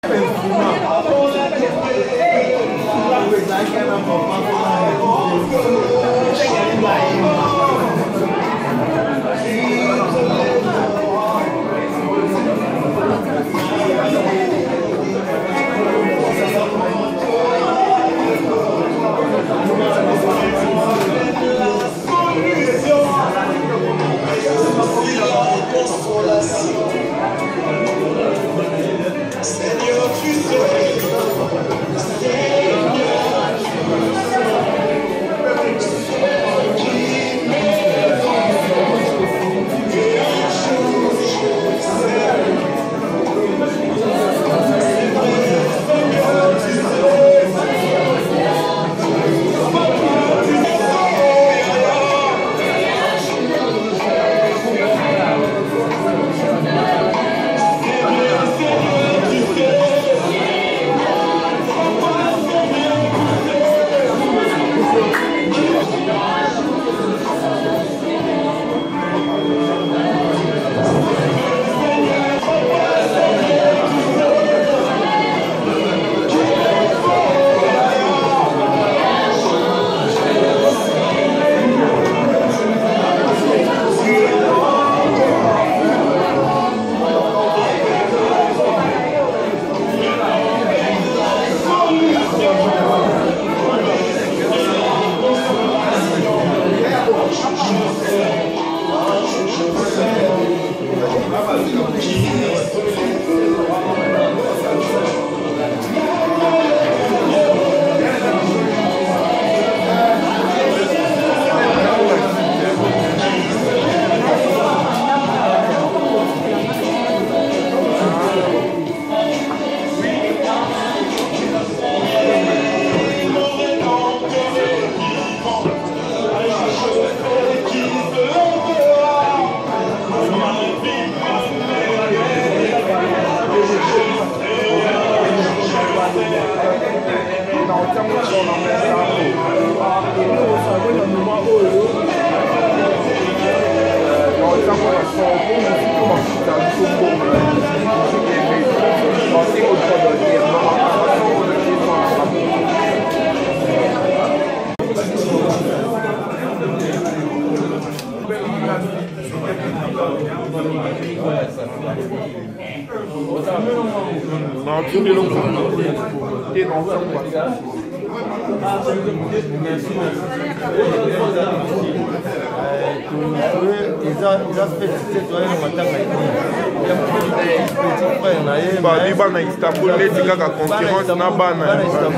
Bana Istanbul leti kaka concurrence na bana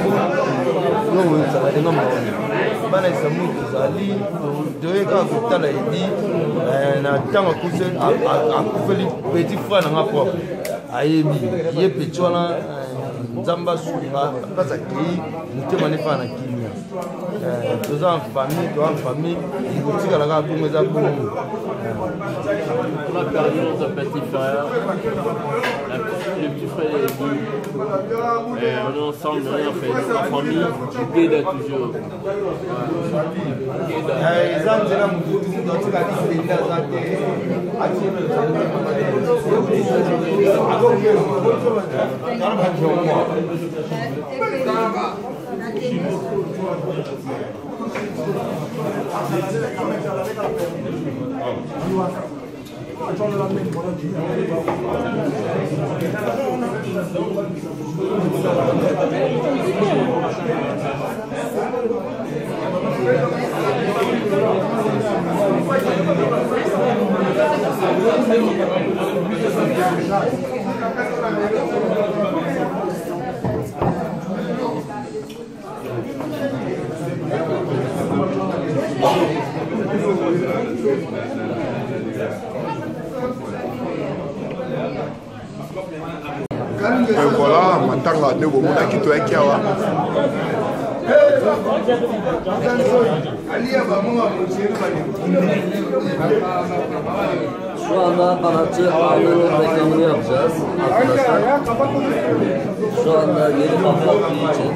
bana Istanbul tozali toyeka kotala edi na ntango akufeli petit frère nanga propre ayebi ye petit wana nzambe asunga mpasi akei motema nefa na kimia toza en famille toza en famille ekotikalaka bongo eza bongo. On a perdu notre petit frère, le petit frère est dit, on est ensemble, on fait la famille, Guéda toujours. Eza nzela motutu totika lisende aza te Voilà, matanga de bomona kito ekiawa. Şu anda kanatçı Ağlı'nın reklamını yapacağız arkadaşlar. Şu anda yeni patlattığı için.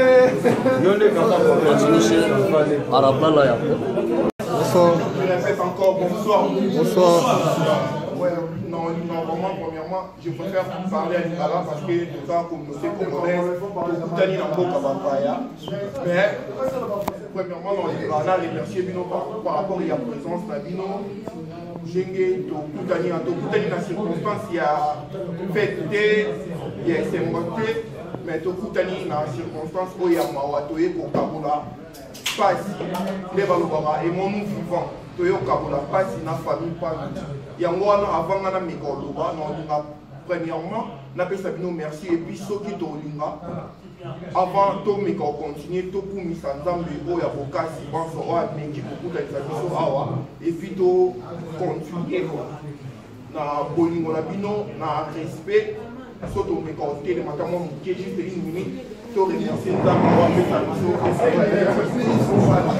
Açılışı Araplarla yaptık. encore, bonsoir. Bonsoir. Ouais, non, vraiment, premièrement, je préfère parler à Nicolas parce que nous avons communauté congolaise, Koutani Namboka Bapaya. Mais, premièrement, on a remercié Bino par rapport à la présence de Bino. Jenge, Koutani na circonstance, il y a fêté, il y a semboté, mais Koutani na circonstance où il y a Mawatoye pour Kaboula. Passe, les Balobara et mon nous vivant. Toyo Kabola passe na famille pas. Yangwana avant na mikoloba non premièrement na pesa bino merci et puis ceux qui tolinga avant to miko continuer to pour misanzambe o ya bokasi banso o abengi beaucoup d'exabiso awa et puis to continuer na bolingo na bino na respect soto miko tele matamo muke juste une minute to remercier nzambe o apesa biso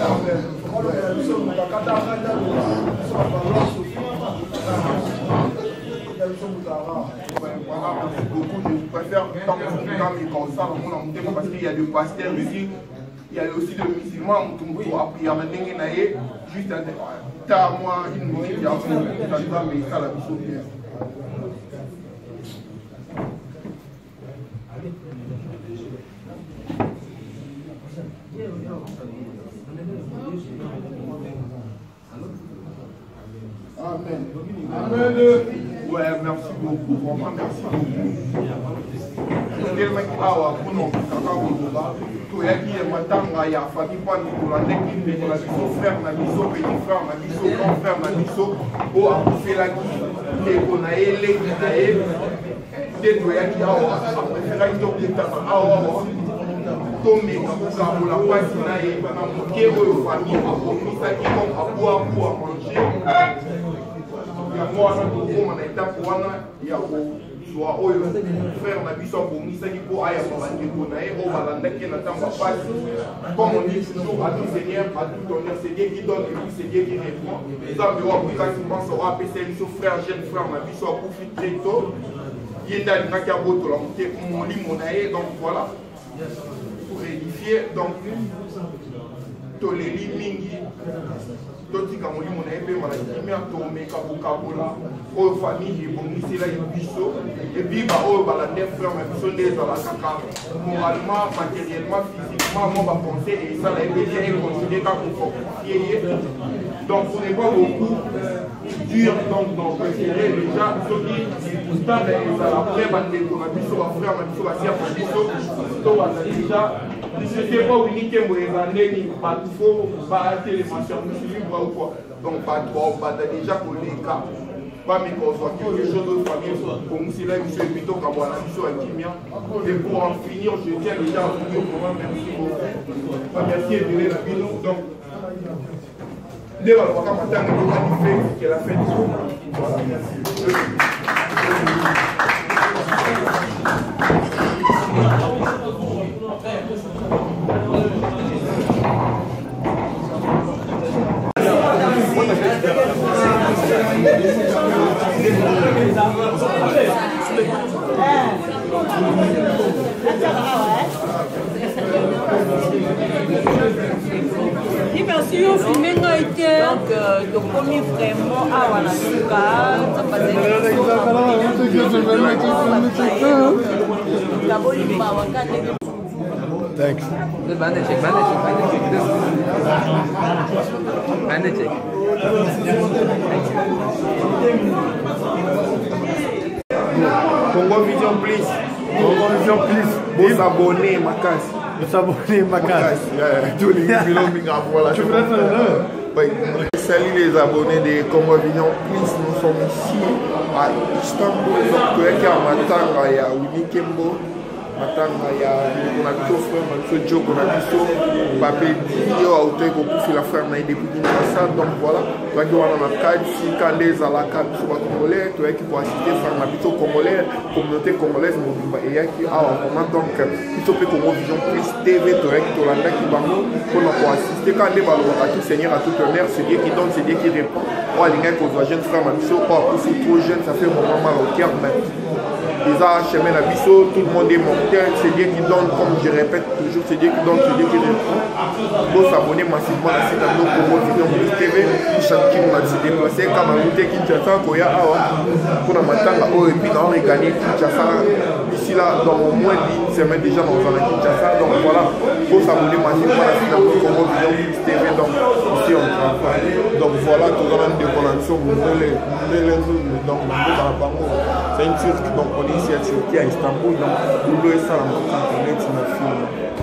Je préfère tant comme ça, parce qu'il y a des pasteurs ici, il y a aussi des musulmans qui ont appris à mener juste à moi une minute, il y a mais ça la mission bien. Amen. Amen. Ouais, merci beaucoup. Vraiment, merci beaucoup. Tellement que awa kuno kaka kunoba to yaki e matanga ya famille pas nous la technique de la biso frère na biso petit frère na biso grand frère na biso o a fait la qui et on a élé nae de to yaki awa préféra to kitana awa tomé comme la page nae na moké o famille a ça qui comme à boire à manger ya moi na na étape wana ya soit oyo frère na biso abomisaki po aya babandeko na ye oyo balandaki na ntango apasi comme on dit toujours à tout seigneur à tout honneur c'est Dieu qui donne et puis c'est Dieu qui répond nzambe oyo abukaki mbanso oyo apesaki biso frère jeune frère na biso akufi très tôt ye nde alingaki abotola molimo na ye donc voilà pour édifier donc toleli mingi totika molimo na ye mpe malakimia tomeka kokabola oyo famille ebongisela ye biso epuis baoyo balande frère na biso nde ezala kaka moralement matériellement physiquement mo bapense esala ye mpe ye econsidere kaka kofortifie ye donc on n'est pas beaucoup dur donc dans préféré déjà soki stade ezala après bandeko na biso bafrère na biso basiaka biso to baza déjà je sais pas où il est moyenné pas trop pas télévision libre ou quoi donc pas trop pas déjà pour les cas pas mais qu'on soit quelque chose de famille comme si là monsieur plutôt comme on a vu sur Kimia et pour en finir je tiens déjà à vous dire vraiment merci beaucoup merci et venez la bino donc dès la fois quand matin on a fait qu'elle a fait voilà merci merci au filmé donc commis vraiment à la Thanks. Congo Vision please. Congo Vision please. Vous abonnez ma casse. Vous abonnez ma casse. Tous les vidéos voilà. Tu veux faire oui. Salut les abonnés de Congo Vision please. Nous sommes ici à Istanbul. Donc il y a Matanga, il y a Winnie Kembo. Matanga ya na biso frère na biso Joe na biso pape yo auto ko kufi la frère na depuis ça donc voilà donc on a cadre si quand les ala cadre sur congolais to qui pour assister frère na biso congolais communauté congolaise mobimba et yaki awa comment donc biso pe Congo Vision plus TV to to landa ki bango pour assister quand les ballons à tout seigneur à tout honneur c'est Dieu qui donne c'est Dieu qui répond Ouais, les gars, qu'on soit jeune frère, ma biso, pas aussi trop jeune, ça fait un moment mal au cœur, mais ils ont chemin la biso, tout le monde est mortel, c'est Dieu qui donne, comme je répète toujours, c'est Dieu qui donne, c'est Dieu qui répond. Il faut s'abonner massivement à la site de nos Congo Vision Plus TV, qui nous a déplacé, comme à Mouté Kinshasa, Koya Awa, pour la matanga, et puis on a gagné Kinshasa, ici là, dans au moins 10 semaines déjà dans la Kinshasa, donc voilà, il faut s'abonner massivement à la site de nos Congo Vision Plus TV, donc ici on travaille. Donc voilà, tout le monde de Connexion, donc c'est une Turque, donc on est ici à Turquie, à Istanbul, donc vous pouvez ça dans notre internet, c'est ma fille.